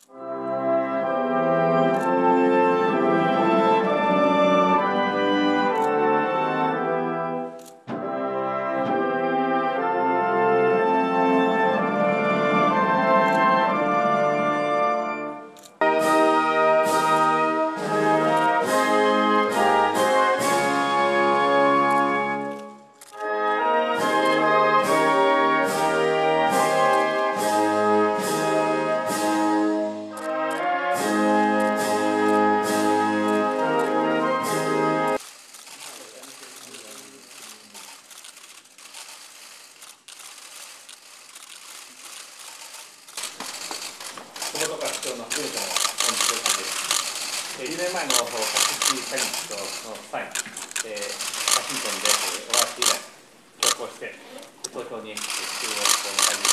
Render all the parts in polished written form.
小本学長の古田の本日さんです。2年前のパシフィックサミットの際、ワシントンでお会いして以来、強行して東京に中央を迎えに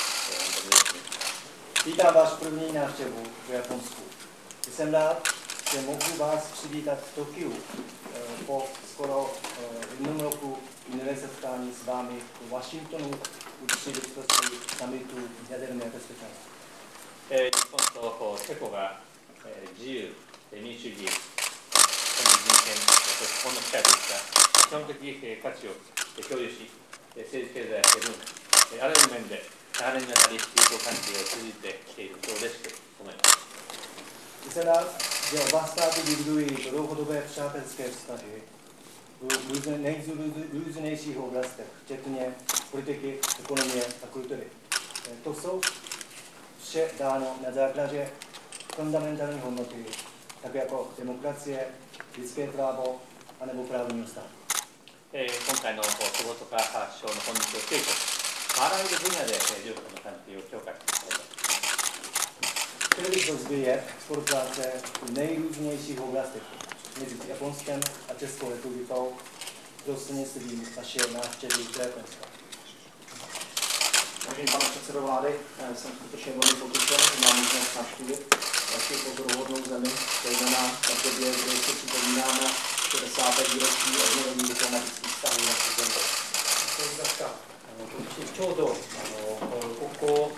Vítám vás první návštěvu v Japonsku. Jsem rád, že mohu vás přivítat v Tokiu po skoro jednom roku minulé setkání s vámi v Washingtonu u příležitosti summitu jaderné bezpečnosti. 日本とチェコが自由、民主主義、人権、そして日本の社会といった基本的価値を共有し、政治経済文化、あらゆる面で長年にわたり友好関係を通じてきていると嬉しく思います。 Jsem rád, že oba státy vybudují dlouhodobé přátelské vztahy v nejrůznějších oblastech, včetně politiky, ekonomie a kultury. To jsou vše dáno na základě fundamentální hodnoty, tak jako demokracie, lidské právo anebo právního státu. 今回の小本首相の本日を提供、あらゆる分野で両国の関係を強化していきたいと思います。 Chtěli bych rozvíjet spolupráce v nejrůznějších oblastech mezi Japonskem a Českou republikou prostřednictvím vaše návštěvy v Japonsku. Vážený pane předsedo vlády, jsem skutečně velmi potěšen, že mám možnost navštívit vaši pozoruhodnou zemi, zejména v době, kdy si připomínáme 60. výročí obnovení diplomatických vztahů na zemi. ちょうどここ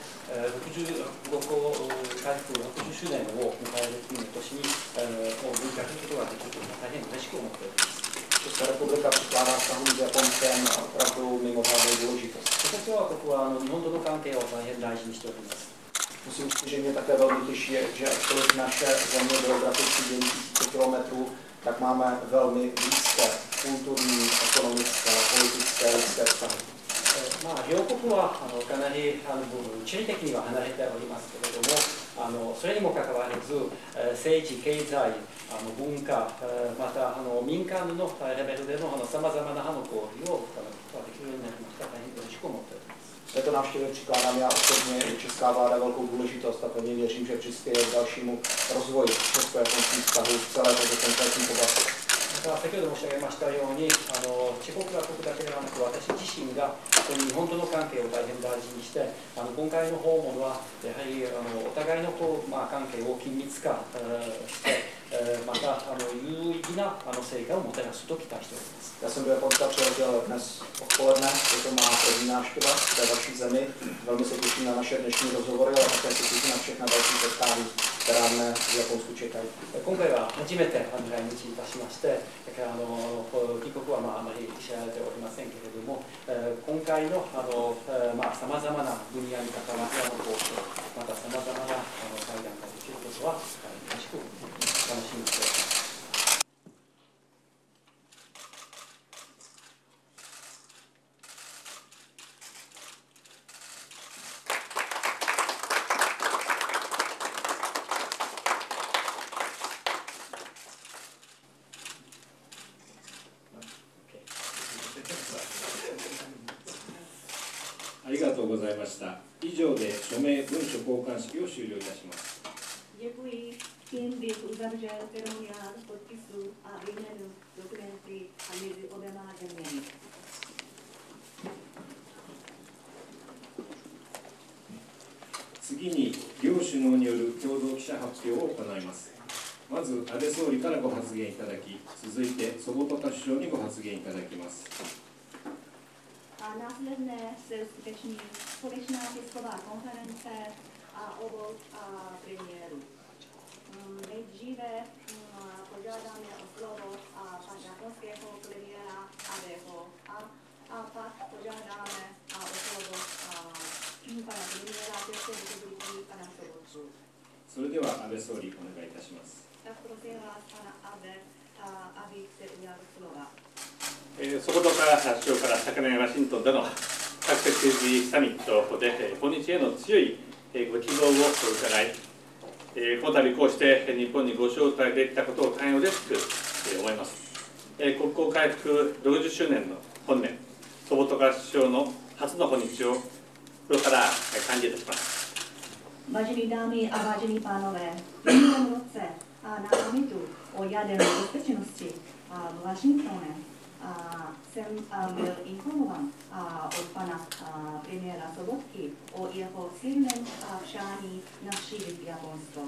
回復60周年を迎える年に文化することができると大変嬉しく思っております。 Česká republika přikládá vztahům s Japonskem opravdu mimořádnou důležitost. 私はここは日本との関係を大変大事にしております。 Musím říct, že mě také velmi těší, že ačkoliv naše země geograficky dělí tisíce kilometrů, tak máme velmi blízké kulturní, ekonomické, politické, lidské vztahy. 両国はかなり地理的には離れておりますけれども、それにもかかわらず政治、経済、文化、また民間のレベルでのさまざまな交流を深めることができるようになりました。大変嬉しく思っております。 Této návštěvě přikládám já osobně i česká vláda velkou důležitost a pevně věřím, že přispěje k dalšímu rozvoji česko-japonských vztahů v celé této konkrétní oblasti. 先ほど申し上げましたように、チェコ共和国だけではなく、私自身が日本との関係を大変大事にして、今回の訪問はやはりお互いの関係を緊密化して、また有意義な成果をもたらすと期待しております。 Já jsem do Japonska přiletěl dnes odpoledne, je to má první návštěva v té vaší zemi. Velmi se těším na naše dnešní rozhovory, ale také se těším na všechna další setkání, která mne v Japonsku čekají. 今回は初めて来日いたしまして、帰国はあまり知られておりませんけれども、今回のさまざまな分野に関わる交渉、またさまざまな会談ができることは楽しく楽しみにしております。 ありがとうございました。以上で署名文書交換式を終了いたします。 Děkuji. Tím bych uzavřel ceremoniál podpisu a výměnu dokumenty mezi oběma zeměmi. 次に両首脳による共同記者発表を行います。まず安倍総理からご発言いただき、続いて曽保高首相にご発言いただきます。 A následně se uskuteční společná tisková konference a obou premiéru. Nejdříve požádáme o slovo pana japonského premiéra Abeho a pak požádáme o slovo pana premiéra České republiky pana Sobotku. それでは安倍総理お願いいたします。 Tak prosím vás, pana Abe, aby se ujal slova. そことから発祥から昨年ワシントンでの各世政治サミットで今日への強いご希望を伺い、この度こうして日本にご招待できたことを大変嬉しく思います。国交回復60周年の本年、ソボトカ首相の初の訪日を心から感謝いたします。 Vážení dámy a vážení pánové, v minulém roce na summitu o jaderné bezpečnosti v Washingtonu jsem byl informován od pana premiéra Sobotky o jeho silném přání navštívit Japonsko.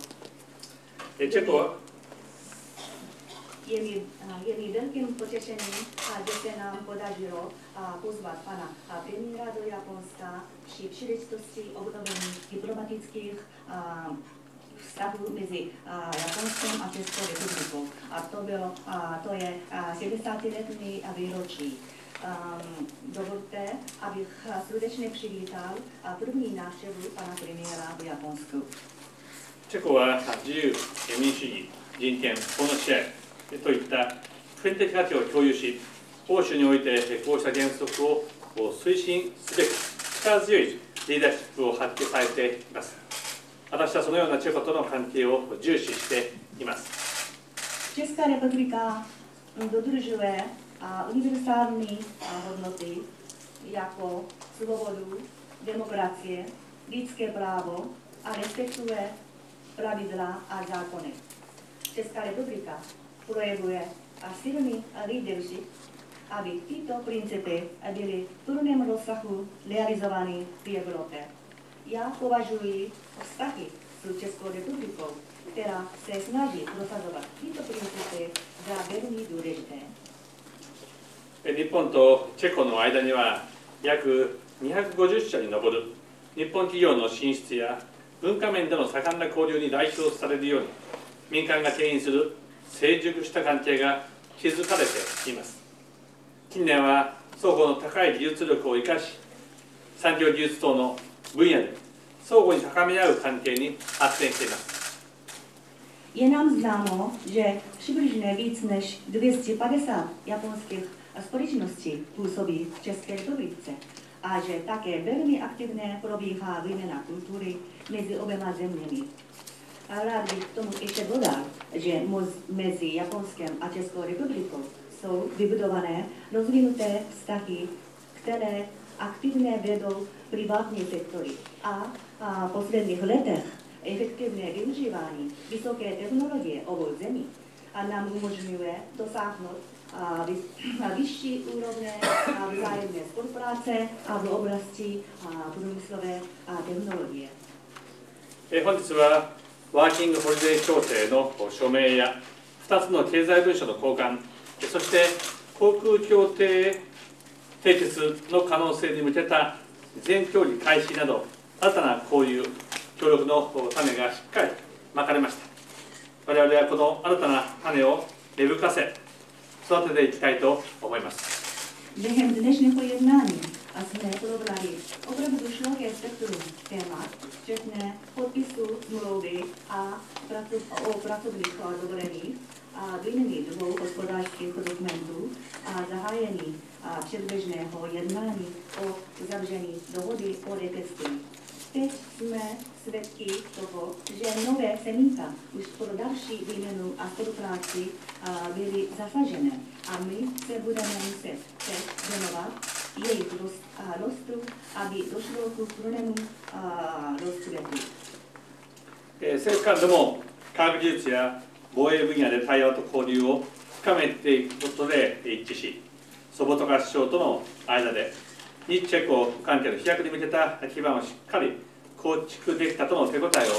Je mi velkým potěšením, že se nám podařilo pozvat pana premiéra do Japonska při příležitosti obnovení diplomatických vztahů mezi Japonskem a Českou republikou. A to je 70letní výročí. Dovolte, abych srdečně přivítal první návštěvu pana premiéra v Japonsku. チェコは自由、民主主義、人権、法の支配といった普遍的価値を共有し、欧州においてこうした原則を推進すべく力強いリーダーシップを発揮されています。私はそのようなチェコとの関係を重視しています。 Česká republika dodržuje univerzální hodnoty jako svobodu, demokracie, lidské právo a respektuje pravidla a zákony. Česká republika projevuje silný leadership, aby tyto principy byly v plném rozsahu realizovány v Evropě. Já považuji vztahy s Českou republikou, která se snaží prosazovat tyto principy, za velmi důležité. 日本とチェコの間には約250社に上る日本企業の進出や文化面での盛んな交流に代表されるように民間が牽引する成熟した関係が築かれています。近年は双方の高い技術力を生かし産業技術等の分野で相互に高め合う関係に発展しています。 Je nám známo, že přibližně víc než 250 japonských společností působí v České republice a že také velmi aktivně probíhá výměna kultury mezi oběma zeměmi. A rád bych k tomu ještě dodal, že mezi Japonskem a Českou republikou jsou vybudované rozvinuté vztahy, které aktivně vedou privátní sektory a v posledních letech efektivné využívání vysoké technologie obou zemí a nám umožňuje dosáhnout vyšší úrovně vzájemné spolupráce v oblasti průmyslové technologie. 本日はワーキングホリデー協定の署名や2つの経済文書の交換、そして航空協定締結の可能性に向けた全協議開始など新たな交流協力の種がしっかりまかれました。我々はこの新たな種を芽吹かせ育てていきたいと思います。 Během dnešního jednání jsme probrali opravdu široké spektrum témat, včetně podpisu smlouvy a o pracovních dovoleních a výměny dvou hospodářských dokumentů a zahájení předběžného jednání o uzavření dohody o letectví. Teď jsme svědky toho, že nové semínka už pro další výměnu a spolupráci byly zasažené a my se budeme muset věnovat jejich rostu, aby došlo k plnému rozkvětu. 政府間でも科学技術や防衛分野で対話と交流を深めていくことで一致し、ソボトカ首相との間で日チェコ関係の飛躍に向けた基盤をしっかり構築できたとの手応えを感じています。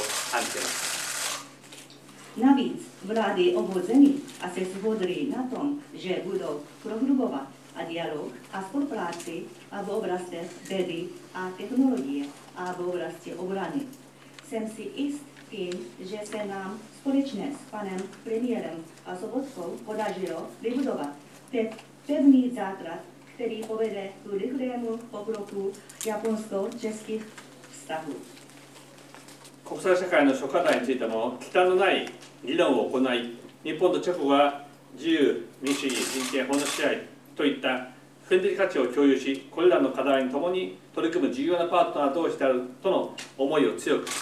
Navíc vlády obou zemí se shodly na tom, že budou prohlubovat dialog a spolupráci v oblastech vědy a technologie a v oblasti obrany. jsem si jist tím, že se nám společně s panem premiérem a Sobotkou podařilo vybudovat pevný základ, který povede k rychlému pokroku japonsko-českých vztahů. 国際社会の諸課題についても忌憚のない議論を行い、日本とチェコが自由、民主主義、人権、法の支配といった普遍的価値を共有し、これらの課題に共に取り組む重要なパートナー同士であるとの思いを強く。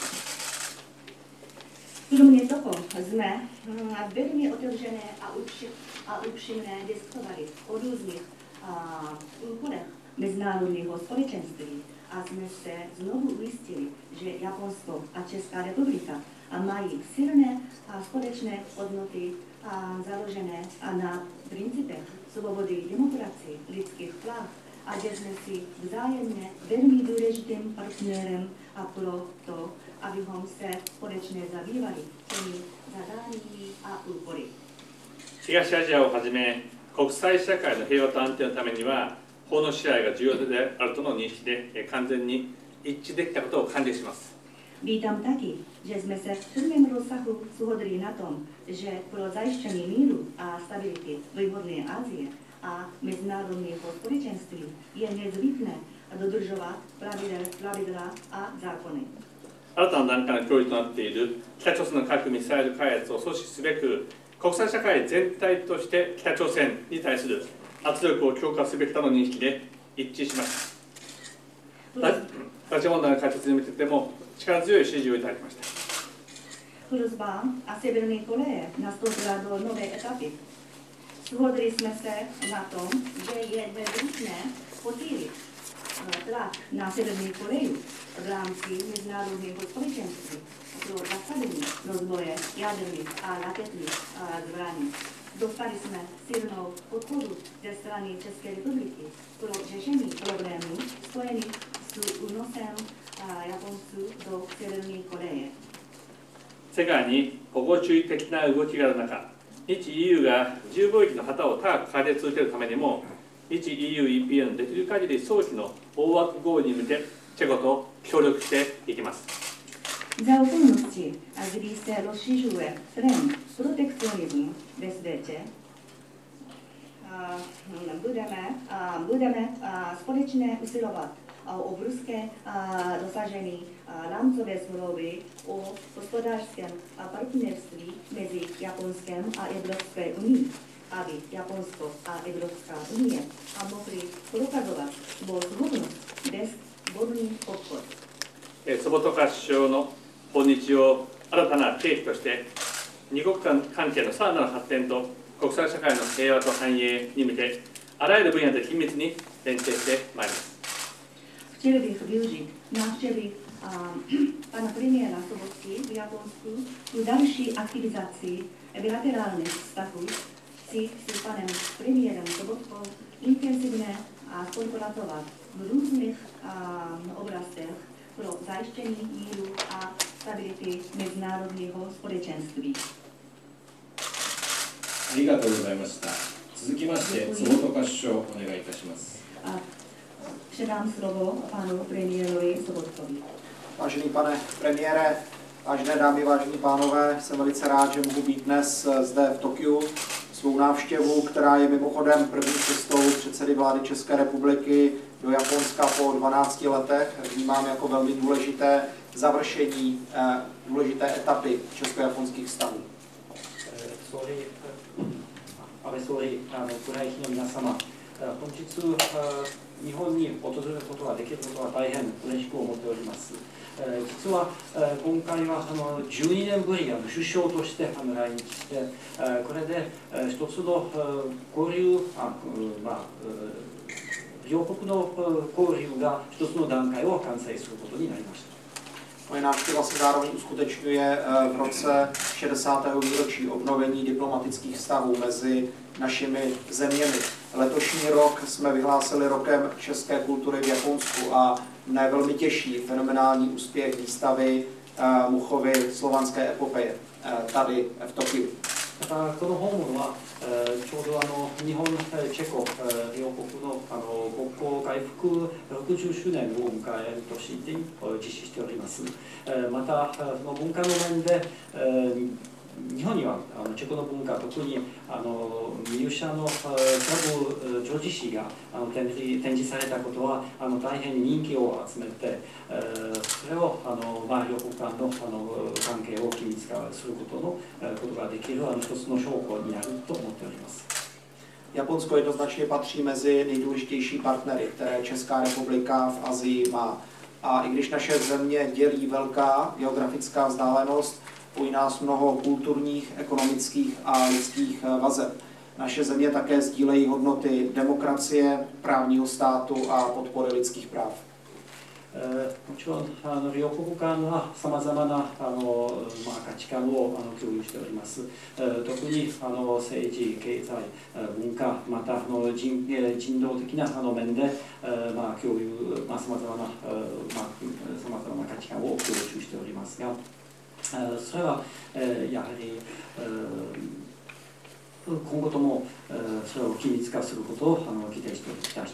Kromě toho jsme velmi otevřené a upřímné diskutovali o různých úkolech mezinárodního společenství a jsme se znovu ujistili, že Japonsko a Česká republika mají silné a společné hodnoty založené na principech svobody, demokracie, lidských práv a že jsme si vzájemně velmi důležitým partnerem a proto, abychom se společně zabývali těmi zadáními a úkoly. 東アジアをはじめ国際社会の平和と安定のためには法の支配が重要であるとの認識で完全に一致できたことを歓迎します。 Vítám taky, že jsme se v plném rozsahu shodli na tom, že pro zajištění míru a stability v východní Asii a mezinárodního společenství je nezbytné dodržovat pravidla a zákony. 新たな段階の脅威となっている北朝鮮の核・ミサイル開発を阻止すべく、国際社会全体として北朝鮮に対する圧力を強化すべきとの認識で一致しました。拉致問題の解決に向けても力強い支持をいただきました。 Hrozba a Severní Koreje nastoupila do nové etapy. Shodli jsme se na tom, že je nezbytné posílit tlak na Severní Koreju v rámci mezinárodního společenství pro zastavení rozvoje jaderných a raketních zbraní. Dostali jsme silnou podporu ze strany České republiky pro řešení problémů spojených s únosem Japonců do Severní Koreje. 世界に保護主義的な動きがある中、日 EU が自由貿易の旗を高く掲げ続けるためにも、日 EU-EPA のできる限り早期の大枠合意に向け、チェコと協力していきます。 Za okolnosti, kdy se rozšiřuje trend protekcionismu ve světě, budeme společně usilovat o brzké dosažení rámcové smlouvy o hospodářském partnerství mezi Japonskem a Evropskou unii, aby Japonsko a Evropská unie mohly prokazovat svou schopnost bez vodní obchod. ソボトカ首相の訪日を新たな契機として、二国間関係のさらなる発展と国際社会の平和と繁栄に向け、あらゆる分野で緊密に連携してまいります。 Chtěli bych využít návštěvy pana premiéra Sobotky v Japonsku k další aktivizaci bilaterálních vztahů. Chci s panem premiérem Sobotkou intenzivně spolupracovat v různých oblastech pro zajištění míru a stability mezinárodního společenství. ありがとうございました。続きまして、坪戸首相お願いいたします。 Předám slovo panu premiérovi Sobotkovi. Vážený pane premiére, vážené dámy, vážení pánové, jsem velice rád, že mohu být dnes zde v Tokiu. Svou návštěvu, která je mimochodem první cestou předsedy vlády České republiky do Japonska po 12 letech, vnímám jako velmi důležité završení důležité etapy česko-japonských vztahů. 安倍総理、宮内妃の皆様、本日日本に訪れることができることは大変嬉しく思っております。実は今回は12年ぶり首相として来日して、これで一つの交流、両国の交流が一つの段階を完成することになりました。 Moje návštěva se zároveň uskutečňuje v roce 60. výročí obnovení diplomatických vztahů mezi našimi zeměmi. Letošní rok jsme vyhlásili rokem české kultury v Japonsku a mne velmi těší fenomenální úspěch výstavy Muchovy slovanské epopeje tady v Tokiu. またこの訪問は、ちょうど日本、チェコ両国の国交回復60周年を迎える年に実施しております。またその文化の面で、日本にはチェコの文化、特にミュージシャンのクラブ・ジョージ氏が展示されたことは大変人気を集めて、それを両国間の関係を緊密化することができる一つの証拠になると思っております。 Japonsko jednoznačně patří mezi nejdůležitější partnery, které Česká republika v Asii má. A i když naše země dělí velká geografická vzdálenost, spojí nás mnoho kulturních, ekonomických a lidských vazeb. Naše země také sdílejí hodnoty demokracie, právního státu a podpory lidských práv. もちろん両国間はさまざまな価値観を共有しております。特に政治、経済、文化、また人道的な面で共有、さまざまな価値観を共有しておりますが、それはやはり今後ともそれを緊密化することを期待しております。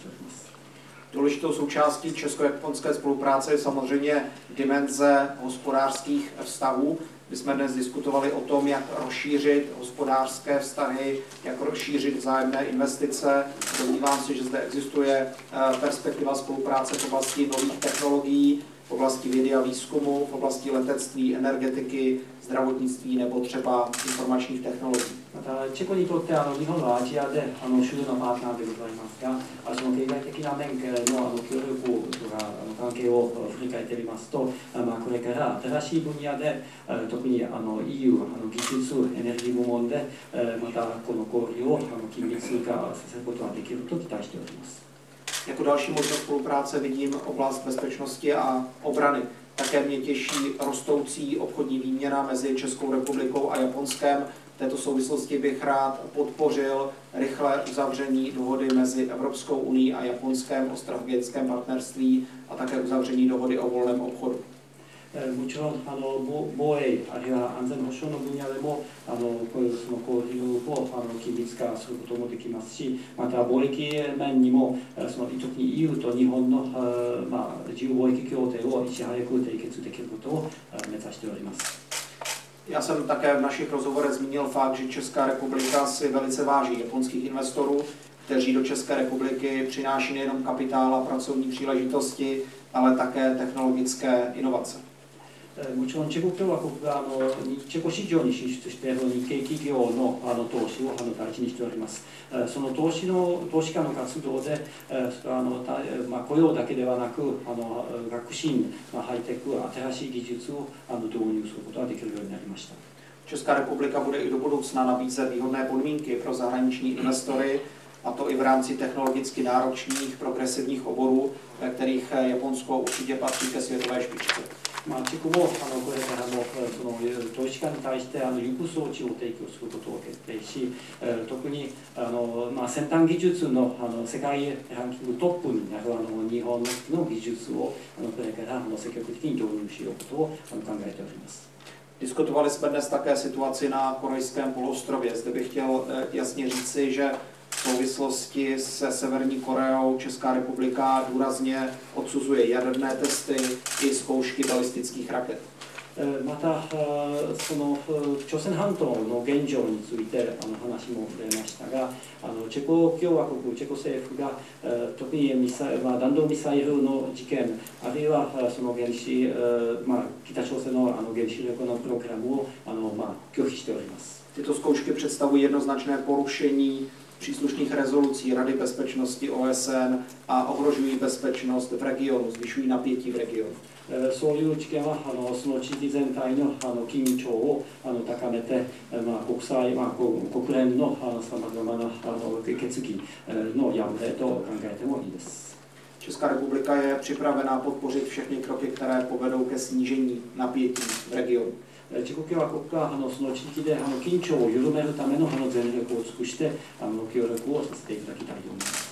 Důležitou součástí česko-japonské spolupráce je samozřejmě dimenze hospodářských vztahů. My jsme dnes diskutovali o tom, jak rozšířit hospodářské vztahy, jak rozšířit vzájemné investice. Domnívám se, že zde existuje perspektiva spolupráce v oblasti nových technologií, v oblasti vědy a výzkumu, v oblasti letectví, energetiky, zdravotnictví nebo třeba informačních technologií. またチェコにとって日本はアジアで主要なパートナーでございますが、その経済的な面での協力とか関係を振り返ってみますと、これから新しい分野で特にEU 技術エネルギー部門でまたこの交流を緊密化させることができると期待しております。 Jako další možnost spolupráce vidím oblast bezpečnosti a obrany. Také mě těší rostoucí obchodní výměna mezi Českou republikou a Japonskem. V této souvislosti bych rád podpořil rychlé uzavření dohody mezi Evropskou unií a Japonskem o strategickém partnerství a také uzavření dohody o volném obchodu. もちろん防衛あるいは安全保障の分野でもこういうその交流を緊密化することもできますし、また貿易面にもその特に EU と日本の自由貿易協定をいち早く締結できることを目指しております。 Já jsem také v našich rozhovorech zmínil fakt, že Česká republika si velice váží japonských investorů, kteří do České republiky přináší nejenom kapitál a pracovní příležitosti, ale také technologické inovace. もちろんチェコ共和国がチェコ市場に進出している日系企業の投資を第一にしております。その投資家の活動で雇用だけではなく学習、ハイテク、新しい技術を導入することができるようになりました。 Česká republika bude i do budoucna nabízet výhodné podmínky pro zahraniční investory, a to i v rámci technologicky náročných progresivních oborů, ve kterých Japonsko určitě patří ke světové špičce. チェコもこれからもその投資家に対して輸出装置を提供することを決定し、特に先端技術の世界ランキングトップになる日本の技術をこれから積極的に導入しようことを考えております。 Diskutovali jsme dnes také situaci na Korejském poloostrově. Zde bych chtěl jasně říci, že v souvislosti se Severní Koreou Česká republika důrazně odsuzuje jaderné testy i zkoušky balistických raket. またその朝鮮半島の現状について話も触れましたが、チェコ共和国、チェコ政府が特に弾道ミサイルの事件、あるいはその北朝鮮の原子力のプログラムを拒否しております。 Tyto zkoušky představují jednoznačné porušení příslušných rezolucí Rady bezpečnosti OSN a ohrožují bezpečnost v regionu, zvyšují napětí v regionu. そういう知見はその地域全体の緊張を高めて、国連のさまざまな決議の破れと考えてもいいです。 Česká republika je připravená podpořit všechny kroky, které povedou ke snížení napětí v regionu. チェコ共和国がその地域で緊張を緩めるための全力を尽くして協力をさせていただきたいと思います。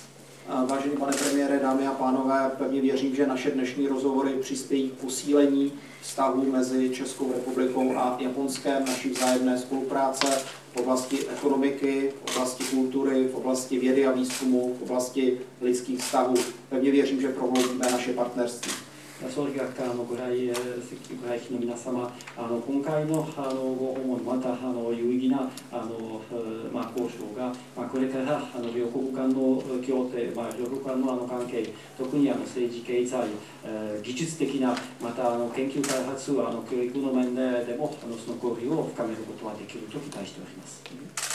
Vážený pane premiére, dámy a pánové, pevně věřím, že naše dnešní rozhovory přispějí k posílení vztahů mezi Českou republikou a Japonskem, naší vzájemné spolupráce v oblasti ekonomiky, v oblasti kultury, v oblasti vědy a výzkumu, v oblasti lidských vztahů. Pevně věřím, že prohloubíme naše partnerství. 総理学からのご来賓の皆様、今回のご訪問、また有意義な交渉が、これから両国間の協定、両国間の関係、特に政治、経済、技術的な、また研究開発、教育の面でもその交流を深めることができると期待しております。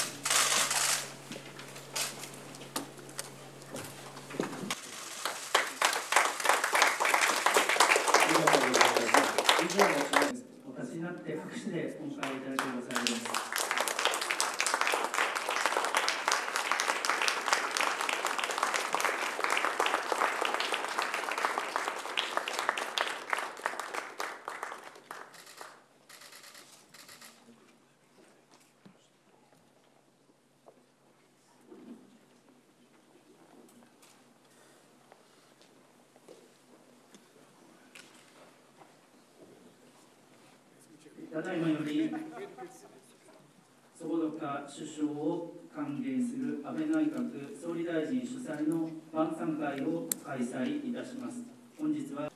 お立ちになって拍手でお迎えいただきございます。ただいまより坪岡首相を歓迎する安倍内閣総理大臣主催の晩餐会を開催いたします。本日は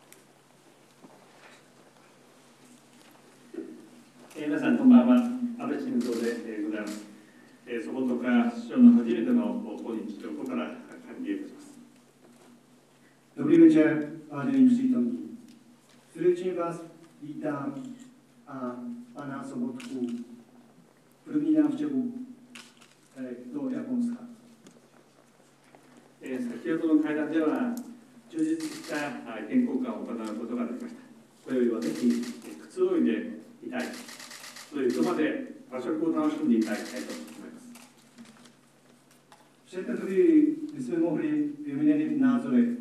皆さんこんばんは、安倍晋三でございます。坪岡首相の初めての訪日をここから歓迎いたします。 Dobrý večer, vážení přítomní. Srdečně vás vítám a pana Sobotku první návštěvu do Japonska. 先ほどの会談では、充実した意見交換を行うことができました。これよりはぜひ、くつろいでいたい、そういうことまで和食を楽しんでいただきたいと思います。 V této chvíli jsme mohli vyměnit názory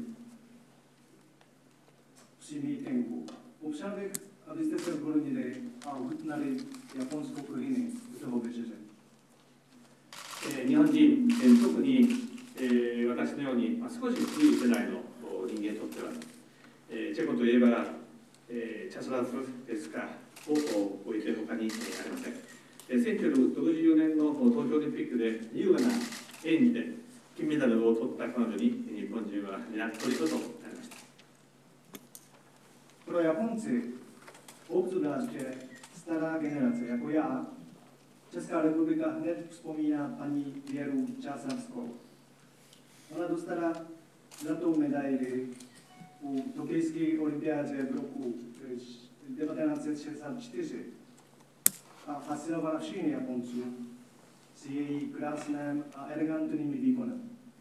při mítingu. Popřál bych, abyste se uvolnili a ochutnali japonskou kuchyni u toho večeře. 日本人、特に、私のように、少し古い世代の人間にとっては、チェコといえば、チャスラフですかを置いて他にありません。1964年の東京オリンピックで優雅な演技で金メダルを取った彼女に日本中は皆虜となりました。 Pro Japonci, obzvláště stará generace, jako já, Česká republika hned vzpomíná paní Věru Čásavskou. Ona dostala zlatou medaili u tokijské olympiády v roku 1964 a fascinovala všechny Japonců s její krásným a elegantním výkonem.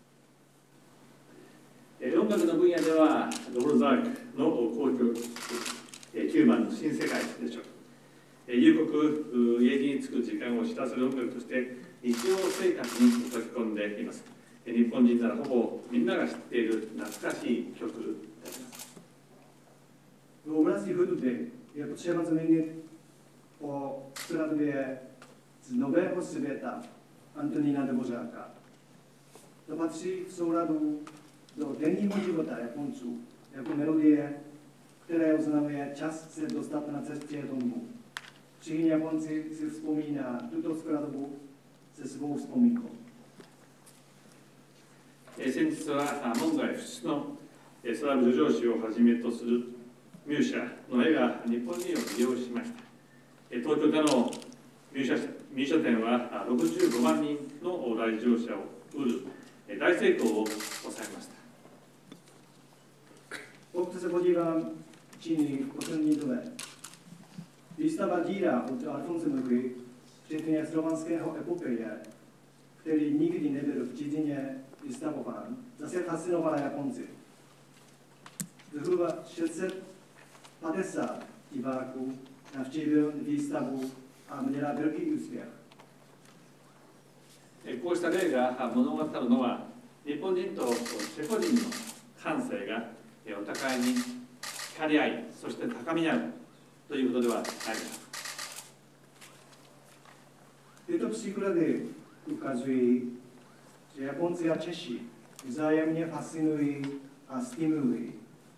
音楽の分野ではドボルザークの交響9番の新世界でしょう。夕刻家路に着く時間を知らせる音楽として日常生活に溶け込んでいます。日本人ならほぼみんなが知っている懐かしい曲であります。 V oblasti hudby je potřeba zmínit o skladbě z Nového světa Antonína Dvořáka. To patří v souladu do denního života Japonců jako melodie, které oznamuje čas se dostat na cestě domů. Všichni Japonci si vzpomíná tuto skladbu se svou vzpomínkou. 先日は門外不出のスラブ叙情詩をはじめとするミューシャの絵が日本人を魅了しました。東京でのミューシャ展は65万人の来場者を売る大成功を収めました。 Pokud se podívám Číny v poslední době, výstava díla od Alfonse Muchy, včetně slovanského epopeje, který nikdy nebyl v cizině vystavován, zase fascinovala Japonci. Zhruba 650 diváků navštívil výstavu a měla velký úspěch. こうした例が物語るのは日本人とチェコ人の感性がお互いに惹かれ合い、そして高み合うということではないです。 Tyto příklady ukazují, že Japonci a Češi vzájemně fascinují a stimulují.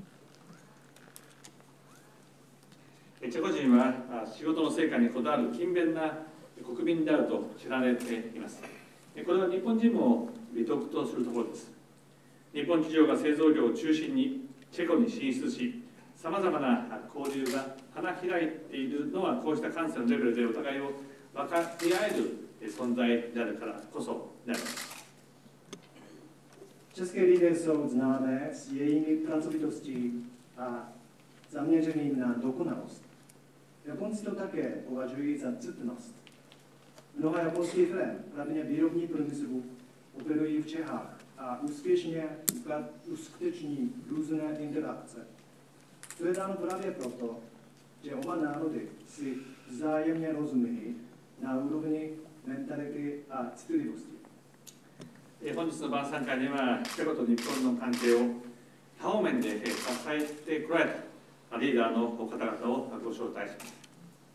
チェコ人は仕事の成果にこだわる勤勉な国民であると知られています。これは日本人も美徳とするところです。日本企業が製造業を中心にチェコに進出し、さまざまな交流が花開いているのは、こうした感性のレベルでお互いを分かり合える存在であるからこそであります。 České lidé jsou známé s jejími pracovitostí a zaměřením na dokonalost. Japonci to také považují za ctnost. Mnoha japonských firm, hlavně výrobní průmyslu, operují v Čechách a úspěšně uskuteční různé interakce. To je dáno právě proto, že oba národy si vzájemně rozumí na úrovni mentality a citlivosti. 本日の晩餐会には、チェコと日本の関係を多方面で支えてこられたリーダーの方々をご招待します。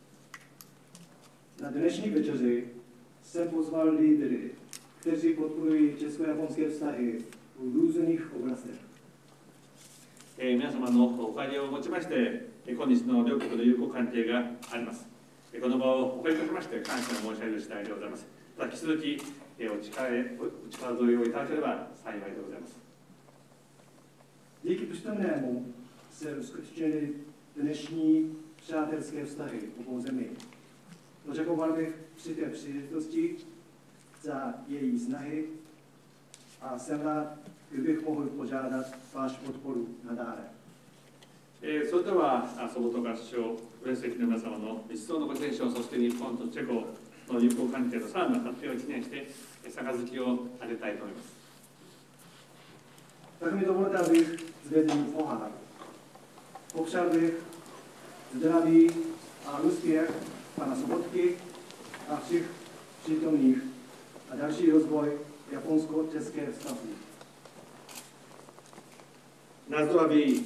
Na dnešní večeři jsem pozval lídry, kteří podporují česko-japonské vztahy v různých oblastech. 皆様のおかげをもちまして、今日の両国の友好関係があります。この場をお借りいたしまして感謝を申し上げる次第でございます。また引き続きお力添えをいただければ幸いでございます。 Díky přítomnému se uskutečnily dnešní přátelské vztahy obou zemí. Poděkoval bych při té příležitosti za její snahy a jsem rád, kdybych mohl požádat váš podporu nadále. それでは、祖母と合唱、上席の皆様の一層のご健勝、そして日本とチェコの友好関係のさらなる発展を記念して、杯をあげたいと思います。 Tak mi dovolte, abych zvedl pohár. Popřál bych zdraví a úspěch pana Sobotky a všech přítomných a další rozvoj japonsko-české vztahy. Na zdraví.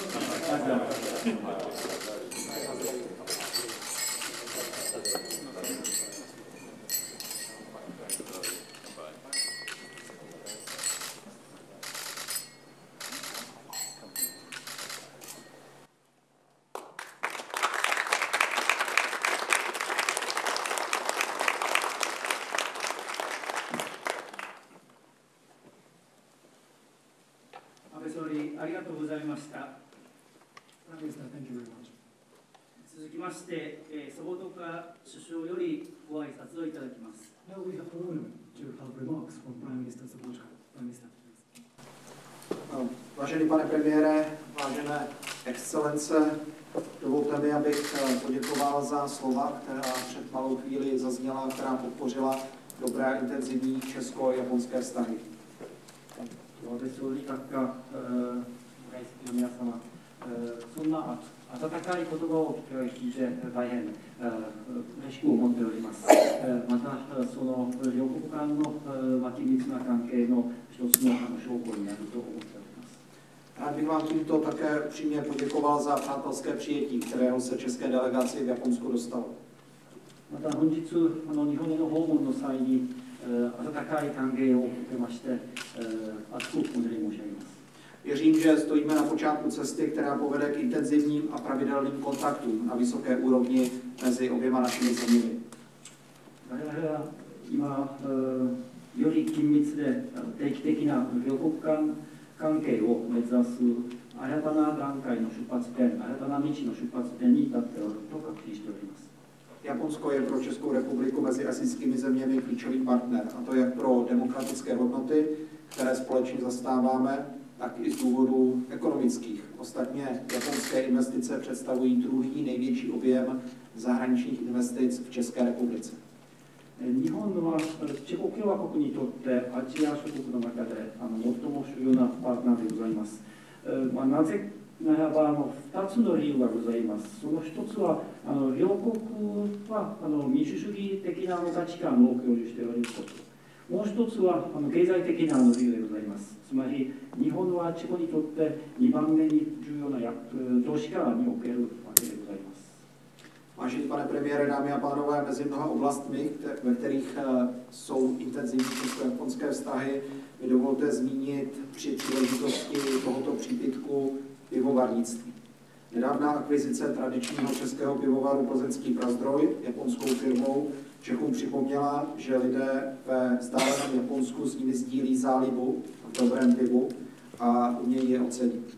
ありがとうございました。続きまして、ソボトカ首相よりご挨拶をいただきます。 Vážený pane premiére, vážené excelence, dovolte mi, abych poděkoval za slova, která před malou chvíli zazněla, která podpořila dobré intenzivní česko-japonské vztahy. 安倍総理閣下大好きな皆様、そんな温かい言葉を聞いて大変嬉しく思っております。またその両国間の緊密な関係の一つの証拠になると思っております。 Rád bych vám tímto také upřímně poděkoval za přátelské přijetí, kterého se české delegaci v Japonsku dostalo. また本日日本への訪問の際に温かい歓迎を受けまして、厚くお礼申し上げます。 Věřím, že stojíme na počátku cesty, která povede k intenzivním a pravidelným kontaktům na vysoké úrovni mezi oběma našimi zeměmi. 我々は今より緊密で定期的な両国間関係を目指す新たな段階の出発点、新たな道の出発点に至っておると確信しております。 Japonsko je pro Českou republiku mezi asijskými zeměmi klíčový partner, a to jak pro demokratické hodnoty, které společně zastáváme, tak i z důvodů ekonomických. Ostatně japonské investice představují druhý největší objem zahraničních investic v České republice. 日本はチェコ共和国にとってアジア諸国の中で最も主要なパートナーでございます。なぜならば2つの理由がございます。その1つは両国は民主主義的な価値観を共有しておること。もう1つは経済的な理由でございます。つまり日本はチェコにとって2番目に重要な投資家におけるわけでございます。 Vážený pane premiére, dámy a pánové, mezi mnoha oblastmi, ve kterých jsou intenzivní česko-japonské vztahy, mi dovolte zmínit při příležitosti tohoto přípitku pivovarnictví. Nedávná akvizice tradičního českého pivovaru Plzeňský Prazdroj japonskou firmou Čechům připomněla, že lidé ve vzdáleném Japonsku s nimi sdílí zálibu v dobrém pivu a umějí je ocenit.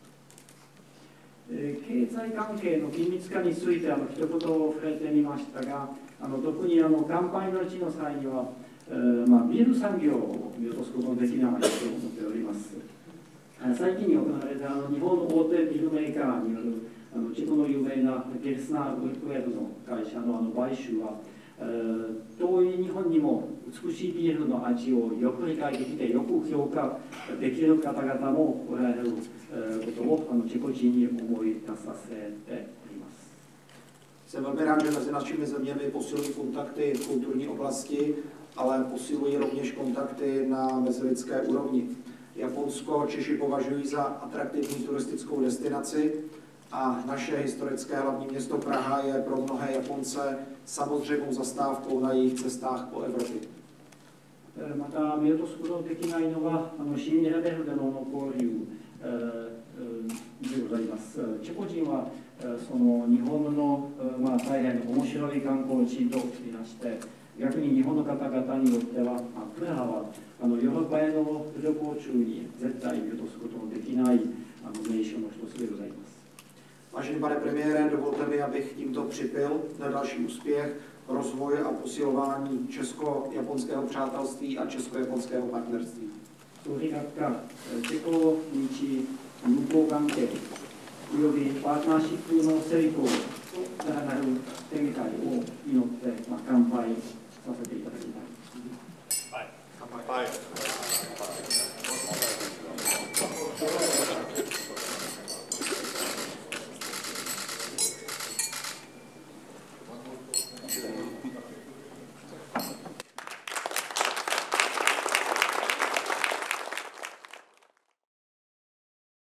経済関係の緊密化について一言触れてみましたが、特に乾杯の地の際には、ビール産業を見落とすことのできないと思っております。最近に行われた日本の大手ビールメーカーによるチェコの有名なゲルスナー・ウェブの会社の買収は、遠い日本にも美しいビールの味をよく理解できてよく評価できる方々もおられることをチェコ人に思い出させております。 Jsem velmi rád, že mezi našimi zeměmi posilují kontakty v kulturní oblasti, ale posilují rovněž kontakty na mezilidské úrovni. Japonsko Češi považují za atraktivní turistickou destinaci a naše historické hlavní město Praha je pro mnohé Japonce samozřejmou zastávkou na jejich cestách po Evropě. また見落とすことのできないのは新レベルでの交流でございます。チェコ人はその日本の大変面白い観光地とみなして、逆に日本の方々によってはプラハはヨーロッパへの旅行中に絶対見落とすことのできない名所の一つでございます。 Vážený pane premiére, dovolte mi, abych tímto připil na další úspěch, rozvoj a posilování česko-japonského přátelství a česko-japonského partnerství. 総理学科チェコ日友好関係およびパートナーシップの成功をさらなる展開を祈って乾杯させていただきたい。 乾杯。